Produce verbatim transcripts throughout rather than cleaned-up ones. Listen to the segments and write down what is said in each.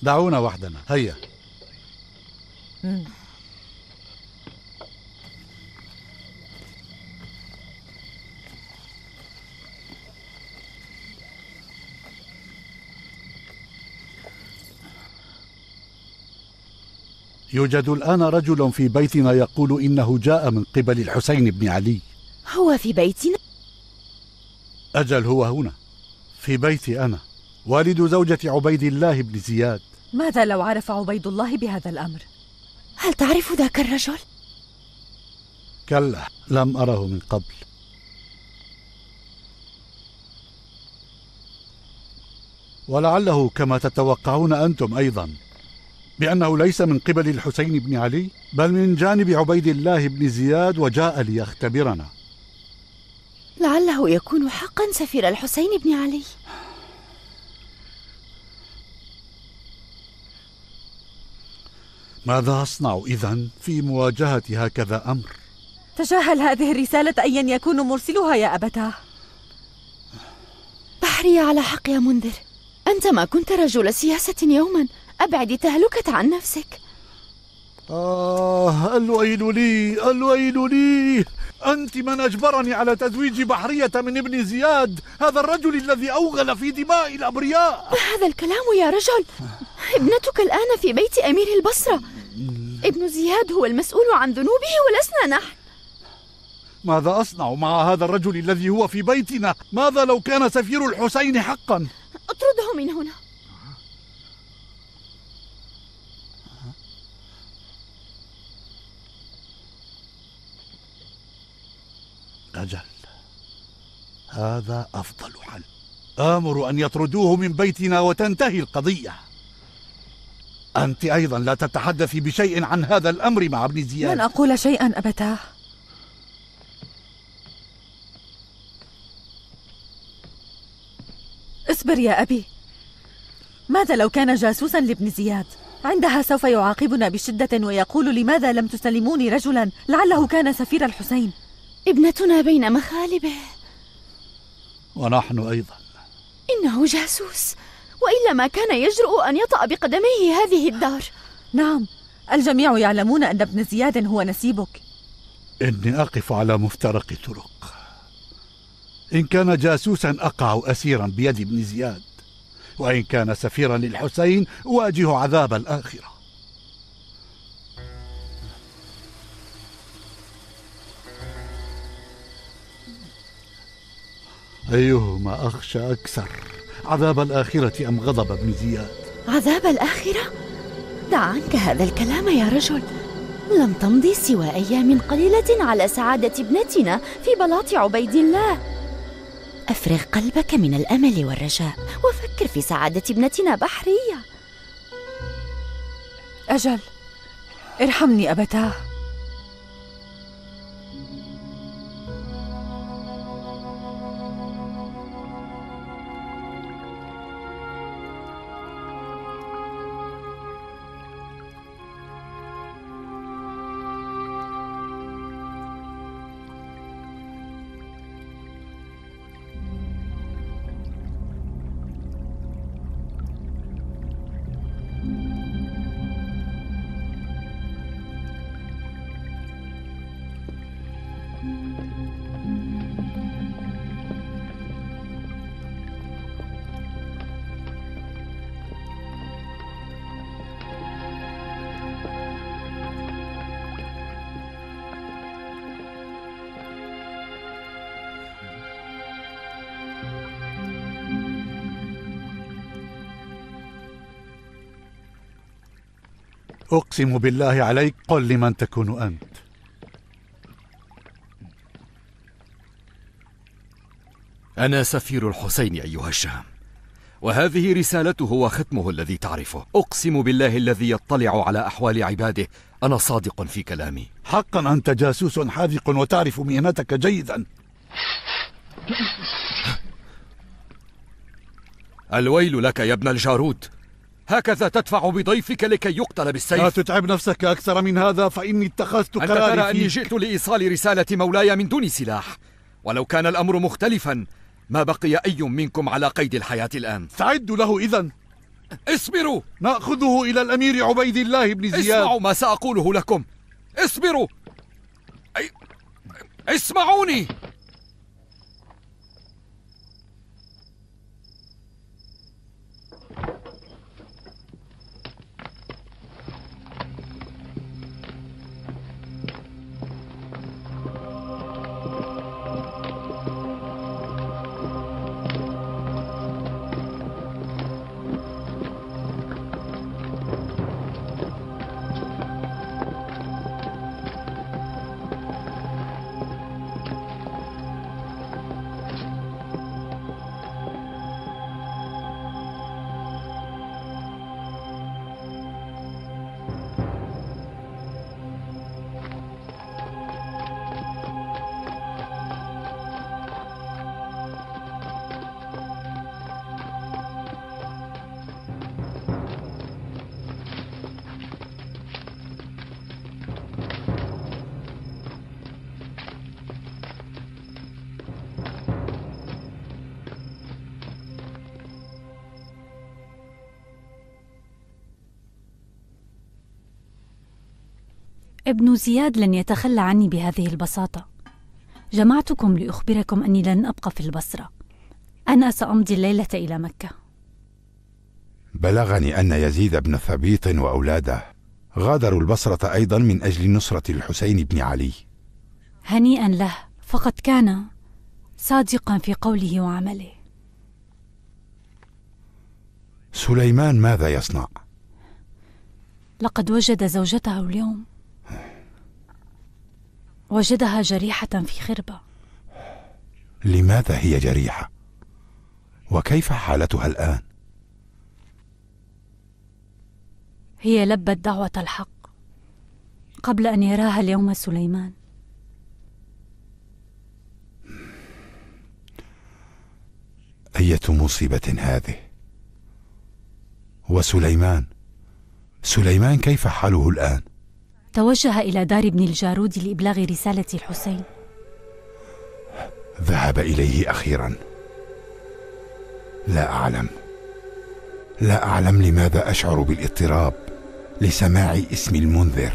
دعونا وحدنا، هيا. مم. يوجد الآن رجل في بيتنا يقول إنه جاء من قبل الحسين بن علي. هو في بيتنا؟ أجل، هو هنا في بيتي أنا، والد زوجة عبيد الله بن زياد. ماذا لو عرف عبيد الله بهذا الأمر؟ هل تعرف ذاك الرجل؟ كلا، لم أره من قبل. ولعله كما تتوقعون أنتم أيضا، بأنه ليس من قبل الحسين بن علي، بل من جانب عبيد الله بن زياد، وجاء ليختبرنا. لعله يكون حقا سفير الحسين بن علي. ماذا أصنع إذن في مواجهة هكذا أمر؟ تجاهل هذه الرسالة أيا يكون مرسلها يا أبتاه. بحرية على حق يا منذر، أنت ما كنت رجل سياسة يوما، أبعد تهلكة عن نفسك. آه، الويل لي، الويل لي. أنت من أجبرني على تزويج بحرية من ابن زياد، هذا الرجل الذي أوغل في دماء الأبرياء. ما هذا الكلام يا رجل؟ ابنتك الآن في بيت أمير البصرة، ابن زياد هو المسؤول عن ذنوبه ولسنا نحن. ماذا أصنع مع هذا الرجل الذي هو في بيتنا؟ ماذا لو كان سفير الحسين حقا؟ اطرده من هنا. أجل، هذا أفضل حل. آمر أن يطردوه من بيتنا وتنتهي القضية. أنت أيضا لا تتحدثي بشيء عن هذا الأمر مع ابن زياد. لن أقول شيئا أبتاه. اصبر يا أبي. ماذا لو كان جاسوسا لابن زياد؟ عندها سوف يعاقبنا بشدة ويقول لماذا لم تسلموني رجلا لعله كان سفير الحسين. ابنتنا بين مخالبه. ونحن أيضا. إنه جاسوس، وإلا ما كان يجرؤ أن يطأ بقدميه هذه الدار. نعم، الجميع يعلمون أن ابن زياد هو نسيبك. إني أقف على مفترق طرق. إن كان جاسوسا أقع أسيرا بيد ابن زياد، وإن كان سفيرا للحسين أواجه عذاب الآخرة. أيهما أخشى أكثر، عذاب الآخرة أم غضب ابن زياد؟ عذاب الآخرة؟ دع عنك هذا الكلام يا رجل. لم تمضي سوى أيام قليلة على سعادة ابنتنا في بلاط عبيد الله. أفرغ قلبك من الأمل والرجاء وفكر في سعادة ابنتنا بحرية. أجل، ارحمني أبتاه. أقسم بالله عليك، قل لمن تكون أنت. أنا سفير الحسين أيها الشام، وهذه رسالته وختمه الذي تعرفه. أقسم بالله الذي يطلع على أحوال عباده، أنا صادق في كلامي. حقا أنت جاسوس حاذق وتعرف مهنتك جيدا. الويل لك يا ابن الجارود، هكذا تدفع بضيفك لكي يقتل بالسيف؟ لا تتعب نفسك أكثر من هذا، فإني اتخذت قراري. أنت ترى أني جئت لإيصال رسالة مولاي من دون سلاح، ولو كان الأمر مختلفا ما بقي أي منكم على قيد الحياة الآن. استعدوا له إذن. اصبروا. نأخذه إلى الأمير عبيد الله بن زياد. اسمعوا ما سأقوله لكم. اصبروا. أي... اسمعوني. ابن زياد لن يتخلى عني بهذه البساطة. جمعتكم لأخبركم أني لن أبقى في البصرة. أنا سأمضي الليلة إلى مكة. بلغني أن يزيد بن ثبيط وأولاده غادروا البصرة أيضا من أجل نصرة الحسين بن علي. هنيئا له، فقد كان صادقا في قوله وعمله. سليمان ماذا يصنع؟ لقد وجد زوجته اليوم، وجدها جريحة في خربة. لماذا هي جريحة؟ وكيف حالتها الآن؟ هي لبت دعوة الحق قبل أن يراها اليوم سليمان. أية مصيبة هذه! وسليمان سليمان كيف حاله الآن؟ توجه إلى دار ابن الجارود لإبلاغ رسالة الحسين. ذهب إليه أخيرا. لا أعلم لا أعلم لماذا أشعر بالاضطراب لسماع اسم المنذر.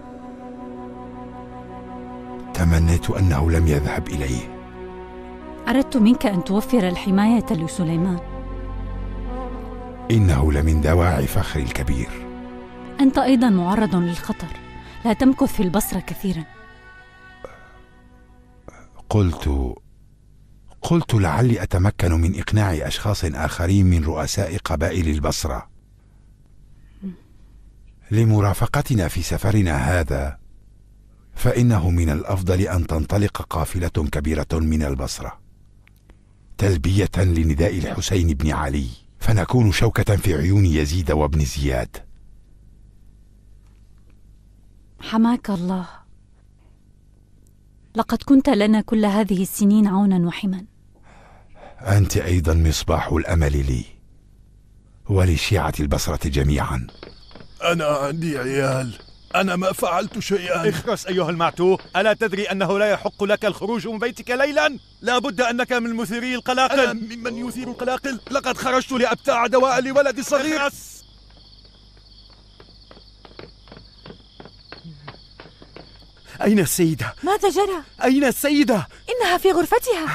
تمنيت أنه لم يذهب إليه. أردت منك أن توفر الحماية لسليمان. إنه لمن دواعي فخري الكبير. أنت أيضا معرض للخطر، لا تمكث في البصرة كثيرا. قلت قلت لعلي أتمكن من إقناع أشخاص آخرين من رؤساء قبائل البصرة لمرافقتنا في سفرنا هذا، فإنه من الأفضل أن تنطلق قافلة كبيرة من البصرة تلبية لنداء الحسين بن علي، فنكون شوكة في عيون يزيد وابن زياد. حماك الله، لقد كنت لنا كل هذه السنين عونا وحما. أنت أيضا مصباح الأمل لي ولشيعة البصرة جميعا. أنا عندي عيال، أنا ما فعلت شيئا. اخرس أيها المعتوه، ألا تدري أنه لا يحق لك الخروج من بيتك ليلا؟ لا بد أنك من مثيري القلاقل. أنا ممن يثير القلاقل؟ لقد خرجت لأبتاع دواء لولدي الصغير. اخرس. أين السيدة؟ ماذا جرى؟ أين السيدة؟ إنها في غرفتها.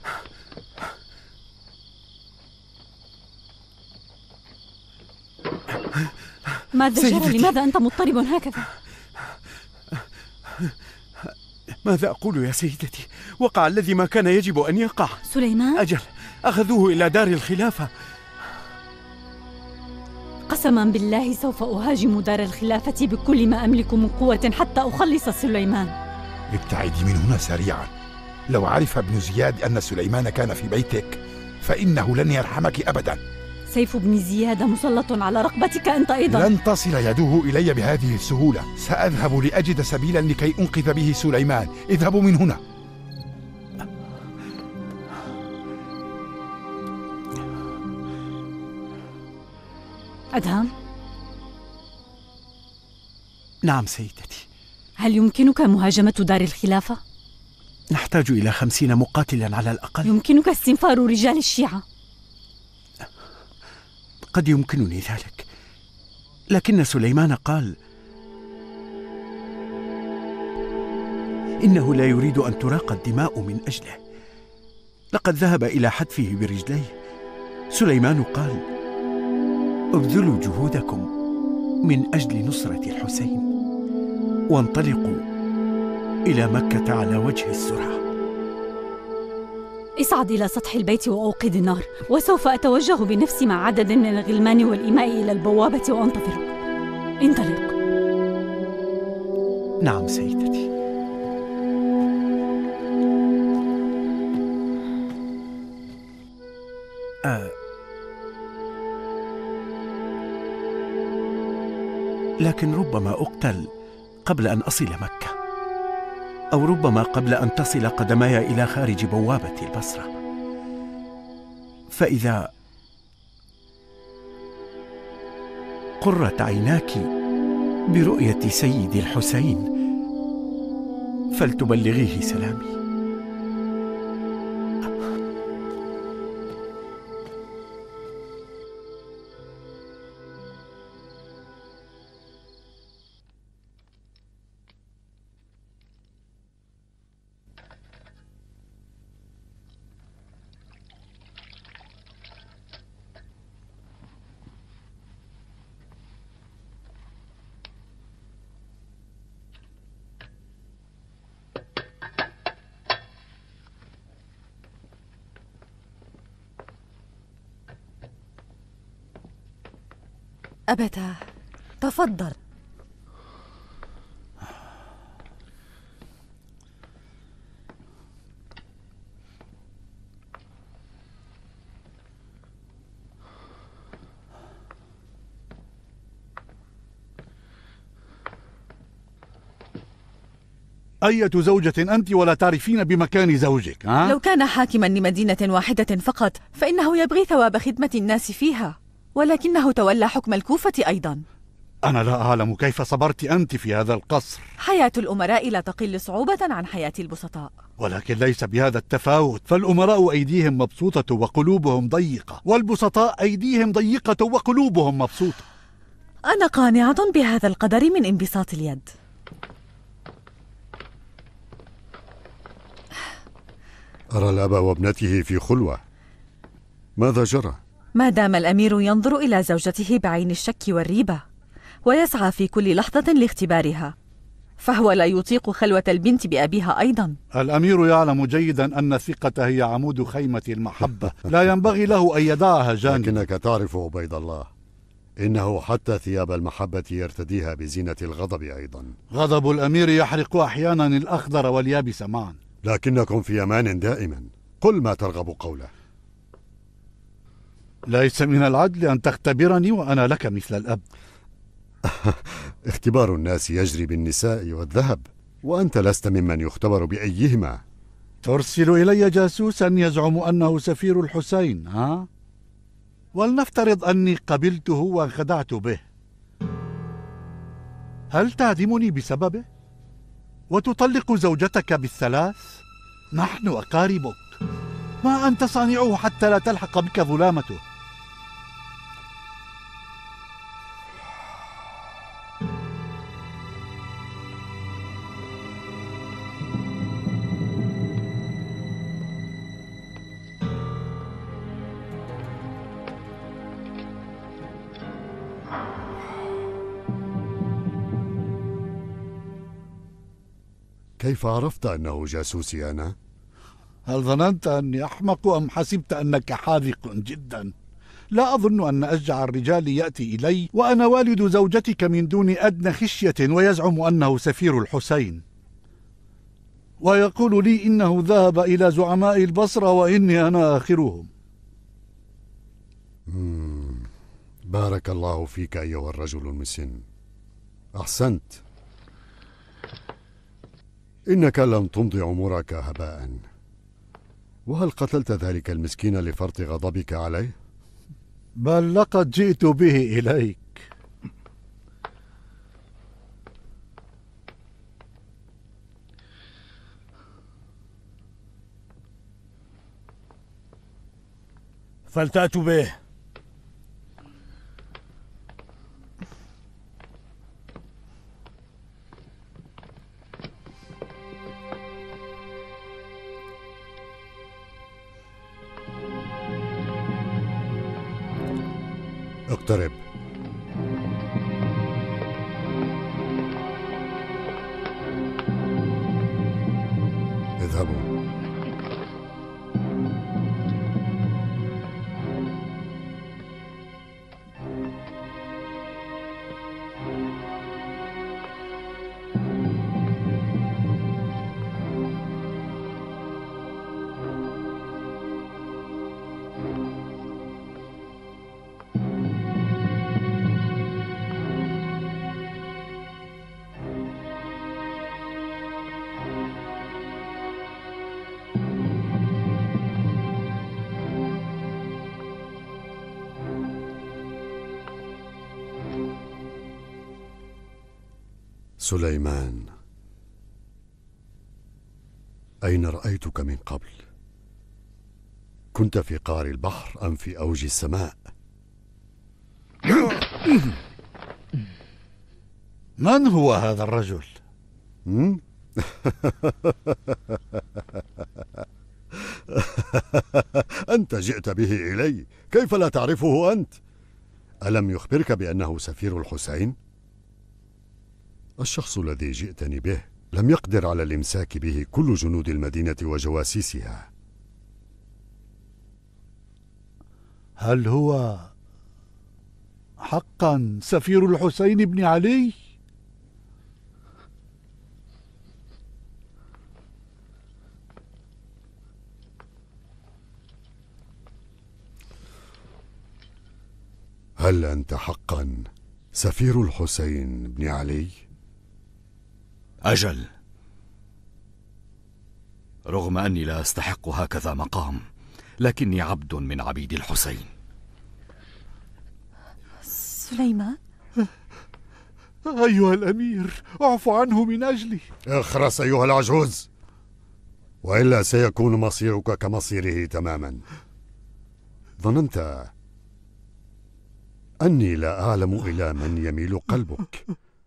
ماذا سيدتي. جرى؟ لماذا أنت مضطرب هكذا؟ ماذا أقول يا سيدتي؟ وقع الذي ما كان يجب أن يقع. سليمان؟ أجل، أخذوه إلى دار الخلافة. قسما بالله سوف أهاجم دار الخلافة بكل ما أملك من قوة حتى أخلص سليمان. ابتعدي من هنا سريعا. لو عرف ابن زياد أن سليمان كان في بيتك فإنه لن يرحمك أبدا. سيف ابن زياد مسلط على رقبتك أنت أيضا. لن تصل يده إلي بهذه السهولة. سأذهب لأجد سبيلا لكي أنقذ به سليمان. اذهبوا من هنا. أدهم؟ نعم سيدتي. هل يمكنك مهاجمة دار الخلافة؟ نحتاج إلى خمسين مقاتلا على الأقل. يمكنك استنفار رجال الشيعة. قد يمكنني ذلك، لكن سليمان قال إنه لا يريد أن تراق الدماء من أجله. لقد ذهب إلى حتفه برجليه. سليمان قال: ابذلوا جهودكم من أجل نصرة الحسين وانطلقوا إلى مكة على وجه السرعة. اصعد إلى سطح البيت وأوقد النار، وسوف أتوجه بنفسي مع عدد من الغلمان والإماء إلى البوابة وأنتظرك. انطلق. نعم سيدتي. آه. لكن ربما أقتل قبل أن أصل مكة، أو ربما قبل أن تصل قدماي إلى خارج بوابة البصرة. فإذا قرت عيناك برؤية سيدي الحسين فلتبلغيه سلامي. أبتاه، تفضل. أية زوجة أنت ولا تعرفين بمكان زوجك؟ ها؟ لو كان حاكما لمدينة واحدة فقط فإنه يبغي ثواب خدمة الناس فيها، ولكنه تولى حكم الكوفة أيضا. أنا لا أعلم كيف صبرت أنت في هذا القصر. حياة الأمراء لا تقل صعوبة عن حياة البسطاء، ولكن ليس بهذا التفاوت، فالأمراء أيديهم مبسوطة وقلوبهم ضيقة، والبسطاء أيديهم ضيقة وقلوبهم مبسوطة. أنا قانعة بهذا القدر من انبساط اليد. أرى الأب وابنته في خلوة، ماذا جرى؟ ما دام الأمير ينظر إلى زوجته بعين الشك والريبة ويسعى في كل لحظة لاختبارها، فهو لا يطيق خلوة البنت بأبيها أيضا. الأمير يعلم جيدا أن الثقة هي عمود خيمة المحبة، لا ينبغي له أن يدعها جانب. لكنك تعرف عبيد الله، إنه حتى ثياب المحبة يرتديها بزينة الغضب أيضا. غضب الأمير يحرق أحيانا الأخضر واليابس معا. لكنكم في أمان دائما، قل ما ترغب قوله. ليس من العدل أن تختبرني وأنا لك مثل الأب. اختبار الناس يجري بالنساء والذهب، وأنت لست ممن يختبر بأيهما. ترسل إلي جاسوسا يزعم أنه سفير الحسين، ها؟ ولنفترض أني قبلته وانخدعت به، هل تعدمني بسببه؟ وتطلق زوجتك بالثلاث؟ نحن أقاربك، ما أنت صانعه حتى لا تلحق بك ظلامته. كيف عرفت أنه جاسوسي أنا؟ هل ظننت أني أحمق أم حسبت أنك حاذق جدا؟ لا أظن أن أشجع الرجال يأتي إلي وأنا والد زوجتك من دون أدنى خشية ويزعم أنه سفير الحسين، ويقول لي إنه ذهب إلى زعماء البصرة وإني أنا آخرهم. مم. بارك الله فيك أيها الرجل المسن، أحسنت. إنك لم تمضي عمرك هباء. وهل قتلت ذلك المسكين لفرط غضبك عليه؟ بل لقد جئت به إليك. فلتأتوا به. اقترب. اذهبوا. سليمان، أين رأيتك من قبل؟ كنت في قعر البحر أم في أوج السماء؟ من هو هذا الرجل؟ أنت جئت به إلي، كيف لا تعرفه أنت؟ ألم يخبرك بأنه سفير الحسين؟ الشخص الذي جئتني به لم يقدر على الإمساك به كل جنود المدينة وجواسيسها. هل هو حقا سفير الحسين بن علي؟ هل أنت حقا سفير الحسين بن علي؟ أجل، رغم أني لا أستحق هكذا مقام، لكني عبد من عبيد الحسين. سليمان؟ أيها الأمير، اعف عنه من أجلي. اخرس أيها العجوز، وإلا سيكون مصيرك كمصيره تماما. ظننت أني لا أعلم إلى من يميل قلبك.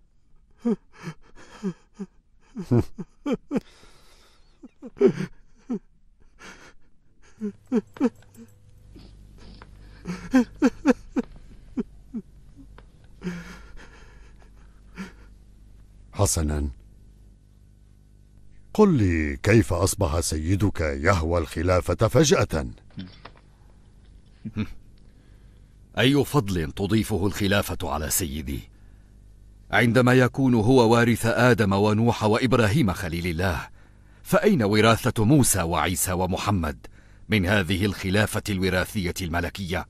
حسنا، قل لي كيف أصبح سيدك يهوى الخلافة فجأة؟ أي فضل تضيفه الخلافة على سيدي عندما يكون هو وارث آدم ونوح وإبراهيم خليل الله؟ فأين وراثة موسى وعيسى ومحمد من هذه الخلافة الوراثية الملكية؟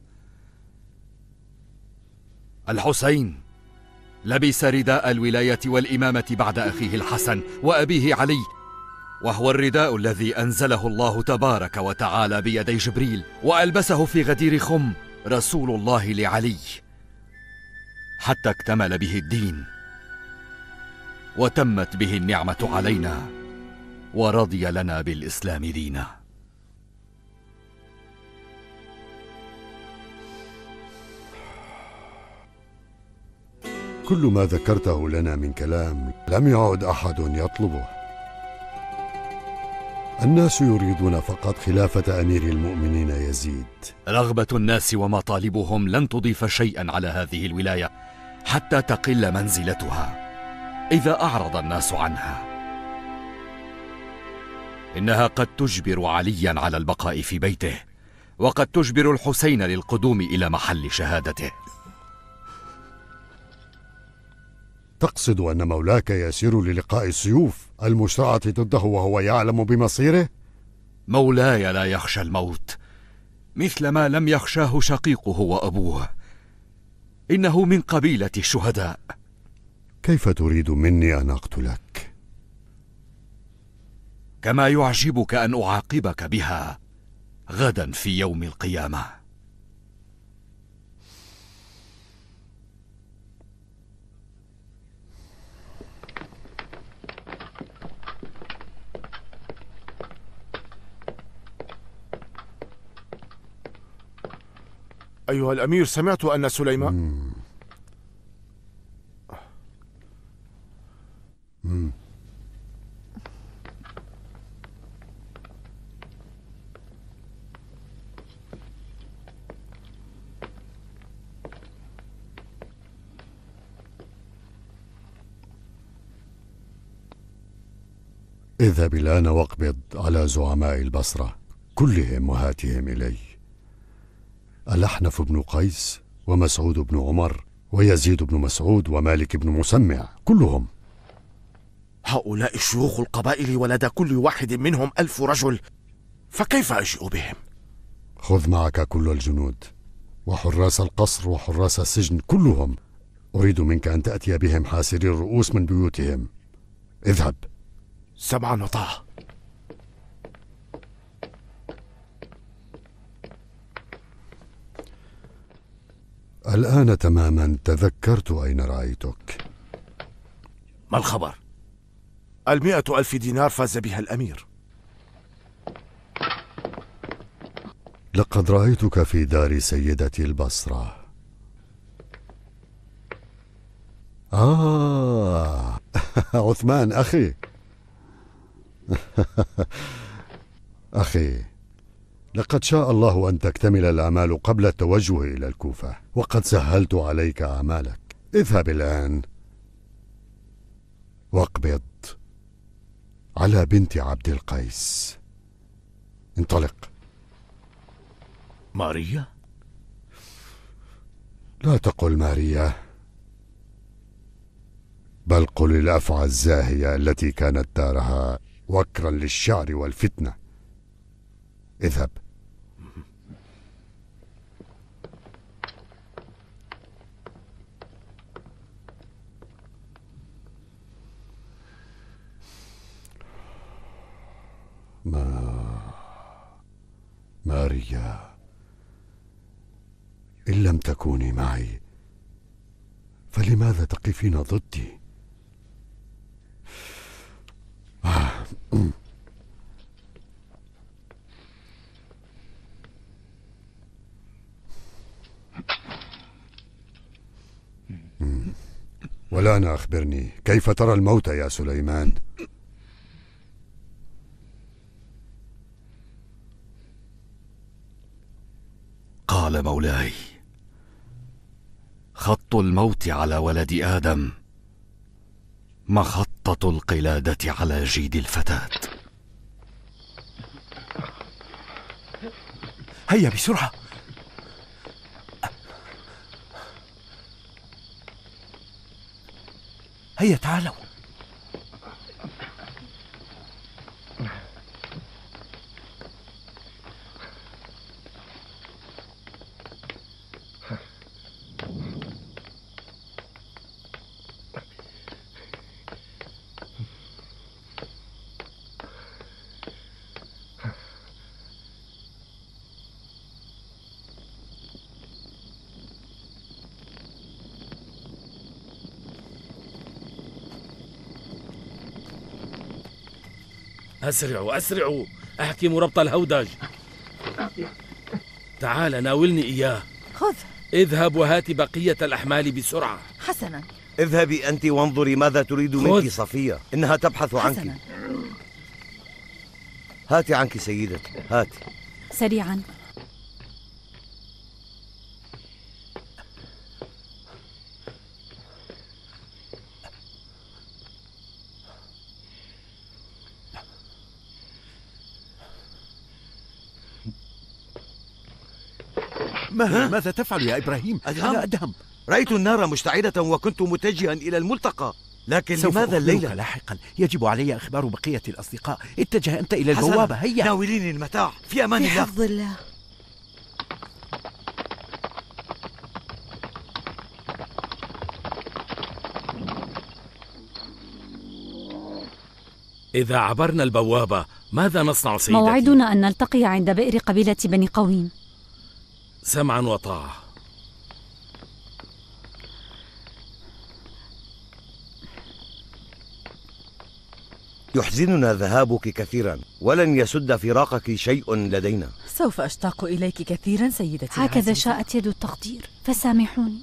الحسين لبس رداء الولاية والإمامة بعد أخيه الحسن وأبيه علي، وهو الرداء الذي أنزله الله تبارك وتعالى بيدي جبريل وألبسه في غدير خم رسول الله لعلي، حتى اكتمل به الدين وتمت به النعمة علينا ورضي لنا بالإسلام دينا. كل ما ذكرته لنا من كلام لم يعد أحد يطلبه. الناس يريدون فقط خلافة أمير المؤمنين يزيد. رغبة الناس ومطالبهم لن تضيف شيئا على هذه الولاية حتى تقل منزلتها إذا أعرض الناس عنها. إنها قد تجبر عليا على البقاء في بيته، وقد تجبر الحسين للقدوم إلى محل شهادته. تقصد أن مولاك يسير للقاء السيوف المشرعة ضده وهو يعلم بمصيره؟ مولاي لا يخشى الموت مثل ما لم يخشاه شقيقه وأبوه، إنه من قبيلة الشهداء. كيف تريد مني أن أقتلك؟ كما يعجبك أن أعاقبك بها غدا في يوم القيامة. أيها الأمير، سمعت أن سليمان مم. مم. اذهب الآن واقبض على زعماء البصرة كلهم وهاتهم إلي. الأحنف بن قيس ومسعود بن عمر ويزيد بن مسعود ومالك بن مسمع كلهم. هؤلاء شيوخ القبائل ولدى كل واحد منهم ألف رجل، فكيف أجيء بهم؟ خذ معك كل الجنود وحراس القصر وحراس السجن كلهم. أريد منك أن تأتي بهم حاسري الرؤوس من بيوتهم. اذهب. سمعا وطاعة. الآن تماما تذكرت أين رأيتك. ما الخبر؟ المئة ألف دينار فاز بها الأمير. لقد رأيتك في دار سيدتي البصرة. آه عثمان أخي. أخي، لقد شاء الله أن تكتمل الأعمال قبل التوجه إلى الكوفة، وقد سهلت عليك أعمالك. اذهب الآن واقبض على بنت عبد القيس. انطلق. ماريا؟ لا تقل ماريا، بل قل الأفعى الزاهية التي كانت دارها وكرا للشعر والفتنة. اذهب. ما ماريا، إن لم تكوني معي فلماذا تقفين ضدي؟ آه. والآن أخبرني، كيف ترى الموت يا سليمان؟ قال مولاي: خط الموت على ولد آدم مخطة القلادة على جيد الفتاة. هيا بسرعة. هيا تعالوا. أسرعوا أسرعوا، أحكموا ربط الهودج. تعال ناولني إياه. خذ. اذهب وهات بقية الأحمال بسرعة. حسنا. اذهبي أنت وانظري ماذا تريد منك صفية، إنها تبحث عنك. حسنا. هاتي عنك سيدتي، هاتي. سريعا. ما ماذا تفعل يا إبراهيم؟ أدهم؟ أنا أدهم. رأيت النار مشتعلة وكنت متجها إلى الملتقى، لكن سوف لماذا الليلة؟ لاحقا، يجب علي إخبار بقية الأصدقاء. اتجه أنت إلى البوابة. هيا. ناوليني المتاع. في أمان في الله. حفظ الله. إذا عبرنا البوابة ماذا نصنع سيدتي؟ موعدنا أن نلتقي عند بئر قبيلة بني قويم. سمعا وطاعة. يحزننا ذهابك كثيرا، ولن يسد فراقك شيء لدينا. سوف أشتاق إليك كثيرا سيدتي. هكذا العزيزة. شاءت يد التقدير، فسامحوني.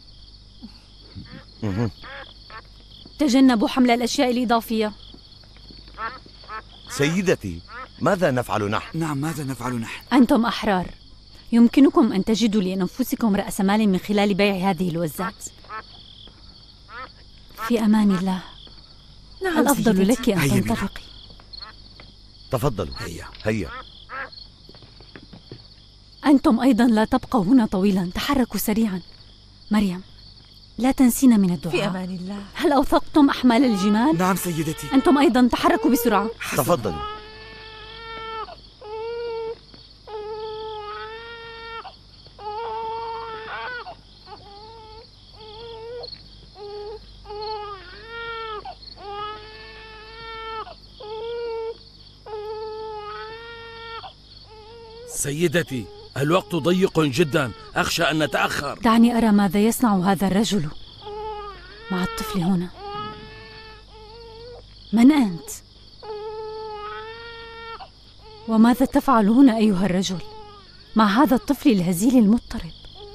تجنبوا حمل الأشياء الإضافية. سيدتي، ماذا نفعل نحن؟ نعم، ماذا نفعل نحن؟ أنتم أحرار، يمكنكم أن تجدوا لأنفسكم رأس مال من خلال بيع هذه الوزات. في أمان الله. نعم الأفضل سيدتي. لك أن تنطلقي. تفضلوا. هيا هيا. أنتم أيضا لا تبقوا هنا طويلا، تحركوا سريعا. مريم، لا تنسين من الدعاء. في أمان الله. هل أوثقتم أحمال الجمال؟ نعم سيدتي. أنتم أيضا تحركوا بسرعة. تفضلوا. سيدتي، الوقت ضيق جدا، أخشى أن نتأخر. دعني أرى ماذا يصنع هذا الرجل مع الطفل هنا. من أنت؟ وماذا تفعل هنا أيها الرجل مع هذا الطفل الهزيل المضطرب؟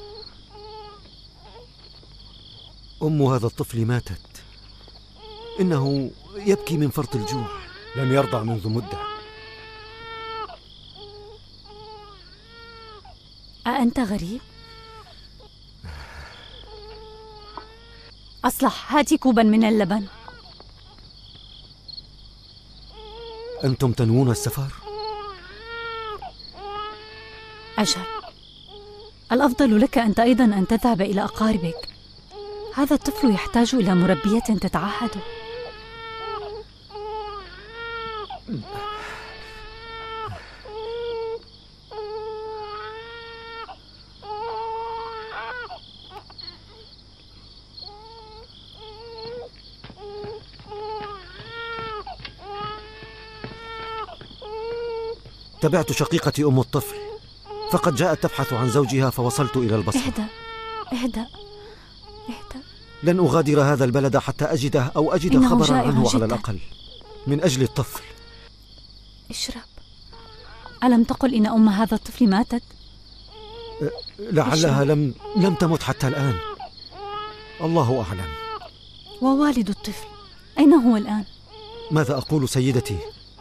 أم هذا الطفل ماتت. إنه يبكي من فرط الجوع، لم يرضع منذ مدة. أأنت غريب؟ أصلح، هاتي كوبا من اللبن. أنتم تنوون السفر؟ أجل، الأفضل لك أنت أيضا أن تذهب إلى أقاربك. هذا الطفل يحتاج إلى مربية تتعهده. تبعت شقيقتي أم الطفل، فقد جاءت تبحث عن زوجها، فوصلت إلى البصرة. اهدأ اهدأ اهدأ. لن أغادر هذا البلد حتى أجده أو أجد خبرا عنه جداً. على الأقل، من أجل الطفل. اشرب. ألم تقل إن أم هذا الطفل ماتت؟ لعلها لم لم تمت حتى الآن، الله أعلم. ووالد الطفل أين هو الآن؟ ماذا أقول سيدتي؟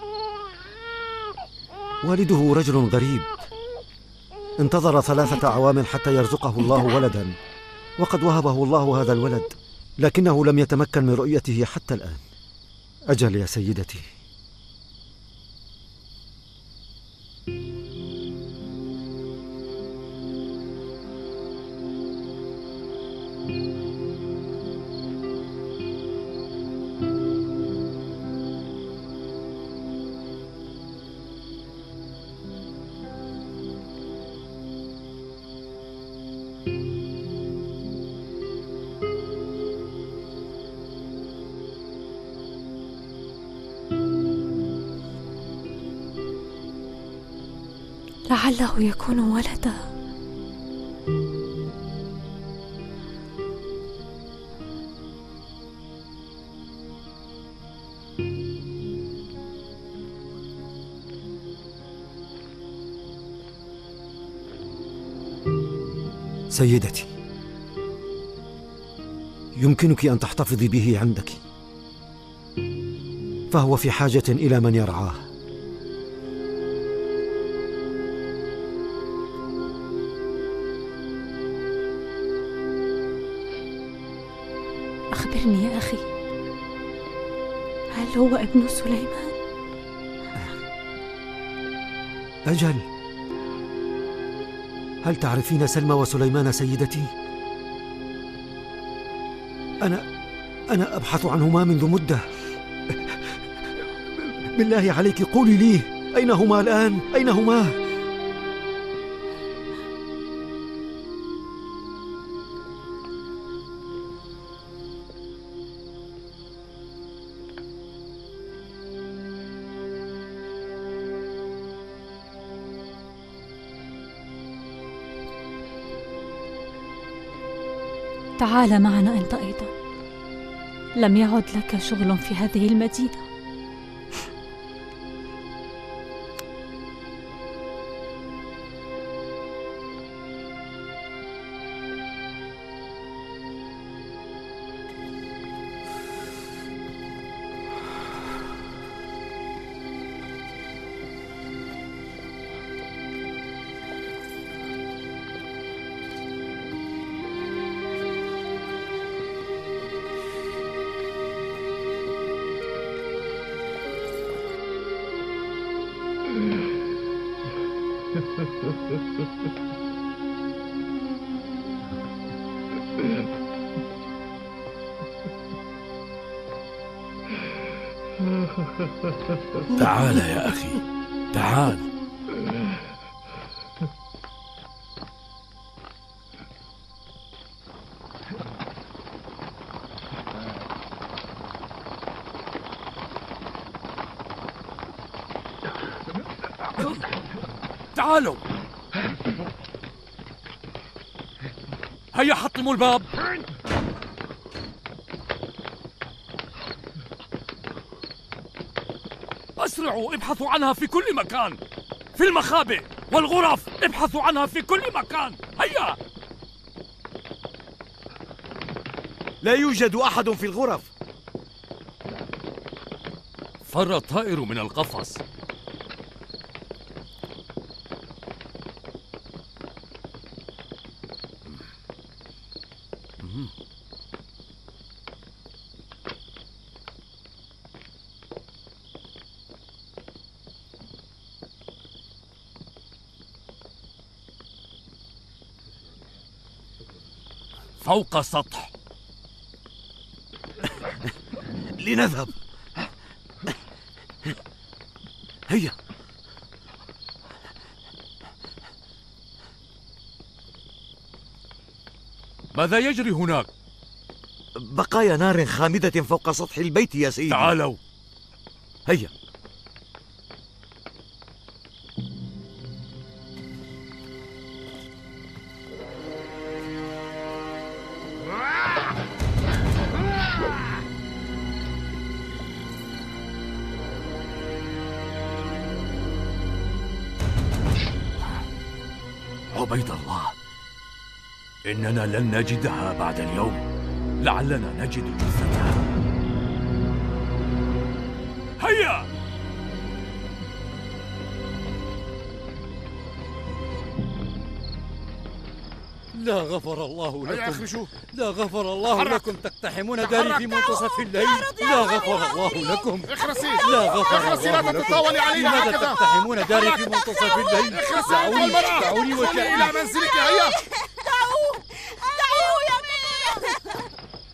والده رجل غريب، انتظر ثلاثة أعوام حتى يرزقه الله ولدا، وقد وهبه الله هذا الولد، لكنه لم يتمكن من رؤيته حتى الآن. أجل يا سيدتي. لعله يكون ولدا. سيدتي، يمكنك أن تحتفظي به عندك، فهو في حاجة إلى من يرعاه. أخبرني يا أخي، هل هو ابن سليمان؟ أجل. هل تعرفين سلمى وسليمان سيدتي؟ أنا أنا أبحث عنهما منذ مدة. بالله عليك قولي لي، أين هما الآن؟ أين هما؟ تعال معنا أنت أيضا، لم يعد لك شغل في هذه المدينة. تعال يا أخي، تعال. تعالوا، هيا حطموا الباب. أسرعوا، ابحثوا عنها في كل مكان، في المخابئ والغرف، ابحثوا عنها في كل مكان. هيا. لا يوجد أحد في الغرف. فر الطائر من القفص. فوق السطح. لنذهب. هيا. ماذا يجري هناك؟ بقايا نار خامدة فوق سطح البيت يا سيدي. تعالوا. هيا. عبيد الله، إننا لن نجدها بعد اليوم، لعلنا نجد جثتها. هيا. لا غفر الله هيا لكم. اخرجوا. لا غفر الله تحرك. لكم تقتحمون داري في منتصف الليل. لا غفر الله لكم. اخرسي. لا غفر اخرسي، الله لا لكم. تتطاولي علينا لماذا هكذا. تقتحمون داري في منتصف الليل؟ اخرسي دعوني المرأة. دعوني ادخلي وشأني. إلى منزلك. هيا. دعوه، دعوه يا بني.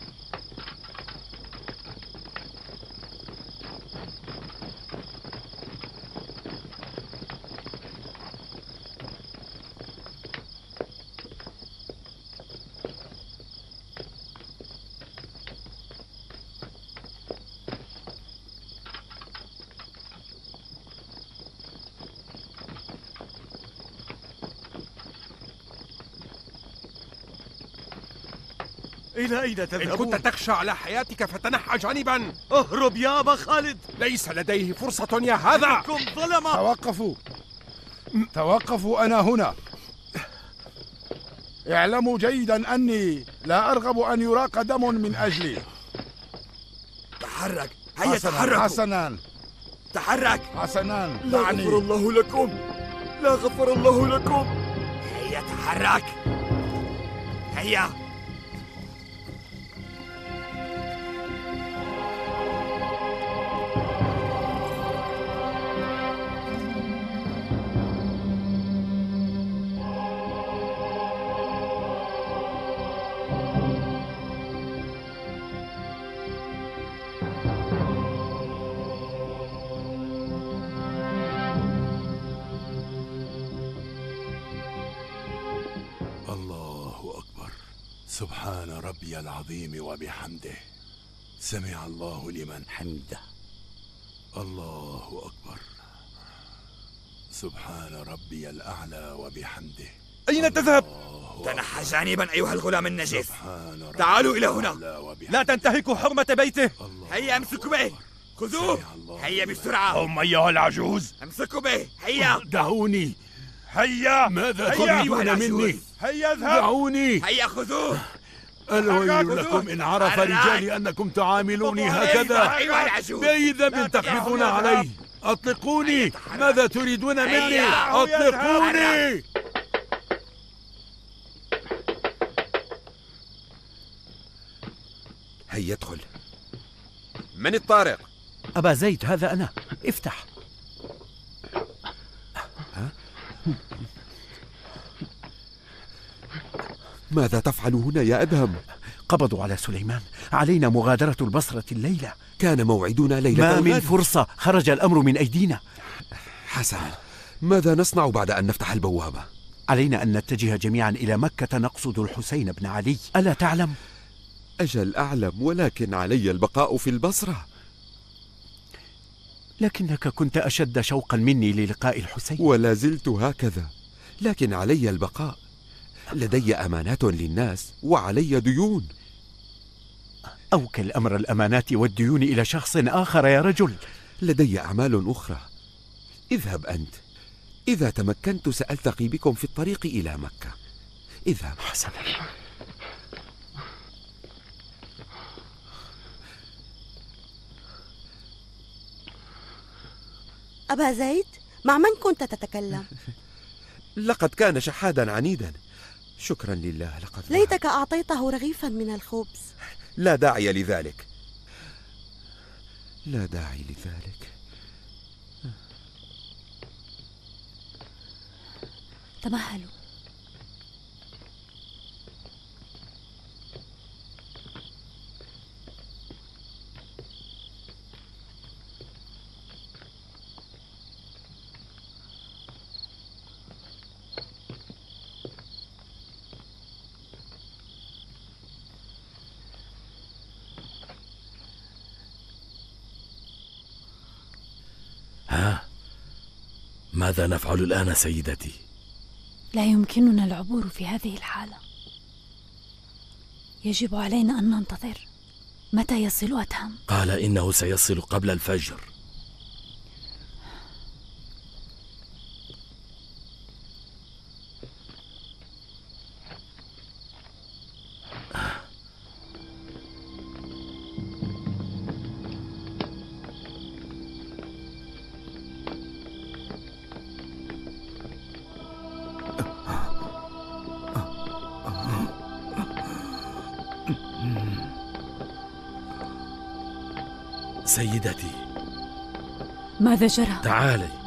إلى أين تذهبون؟ إن كنت تخشى على حياتك فتنحى جانبا. اهرب يا أبا خالد. ليس لديه فرصة يا هذا. إنكم ظلمة. توقفوا توقفوا، أنا هنا. اعلموا جيدا أني لا أرغب أن يراق دم من أجلي. تحرك. هيا حسنا تحركوا. حسنا تحرك. حسنا لا دعني. غفر الله لكم. لا غفر الله لكم. هيا تحرك. هيا. سبحان ربي العظيم وبحمده. سمع الله لمن حمده. الله أكبر. سبحان ربي الأعلى وبحمده. أين تذهب؟ تنحى جانبا أيها الغلام النجس. تعالوا إلى هنا. لا تنتهكوا حرمة بيته. هيا امسكوا به. خذوه. هيا بسرعة. قم أيها العجوز. امسكوا به. هيا. دعوني. هيا. ماذا هيا. تريدون مني؟ هيا اذهب. دعوني. هيا خذوه. الويل لكم إن عرف رجالي أنكم تعاملوني هكذا. بأي ذنب تحرضون علي؟ أطلقوني. ماذا تريدون مني؟ أطلقوني. هيا ادخل. من الطارق؟ أبا زيد، هذا أنا. افتح. ماذا تفعل هنا يا أدهم؟ قبضوا على سليمان. علينا مغادرة البصرة الليلة. كان موعدنا ليلة ما الغد. من فرصة، خرج الأمر من أيدينا. حسنا، ماذا نصنع بعد أن نفتح البوابة؟ علينا أن نتجه جميعا إلى مكة نقصد الحسين بن علي، ألا تعلم؟ أجل أعلم، ولكن علي البقاء في البصرة. لكنك كنت أشد شوقا مني للقاء الحسين. ولا زلت هكذا، لكن علي البقاء. لدي أمانات للناس وعلي ديون. أوكل أمر الأمانات والديون إلى شخص آخر يا رجل. لدي أعمال أخرى. اذهب أنت. إذا تمكنت سألتقي بكم في الطريق إلى مكة. اذهب. حسنا. أبا زيد، مع من كنت تتكلم؟ لقد كان شحادا عنيدا. شكرا لله، لقد ليتك أعطيته رغيفا من الخبز. لا داعي لذلك، لا داعي لذلك. تمهلوا. ها، ماذا نفعل الآن سيدتي؟ لا يمكننا العبور في هذه الحالة. يجب علينا أن ننتظر. متى يصل أدهم؟ قال إنه سيصل قبل الفجر. سيدتي، ماذا جرى؟ تعالي.